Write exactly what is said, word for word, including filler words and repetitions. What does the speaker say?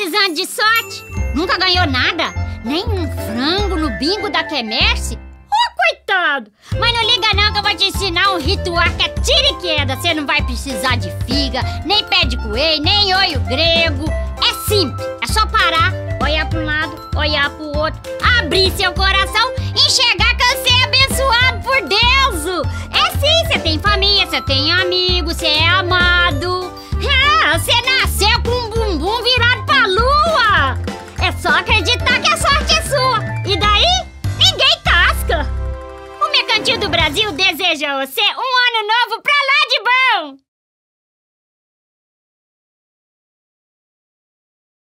precisando de sorte? Nunca ganhou nada? Nem um frango no bingo da quermesse? Oh, coitado! Mas não liga não que eu vou te ensinar um ritual que é tira e queda. Você não vai precisar de figa, nem pé de coelho, nem olho grego. É simples, é só parar, olhar para um lado, olhar para o outro, abrir seu coração e enxergar que você é abençoado por Deus. É sim, você tem família, você tem amigos, você é amado. Ah, você nasceu com um bumbum virado pra lua. É só acreditar que a sorte é sua. E daí, ninguém tasca. O Mercantil do Brasil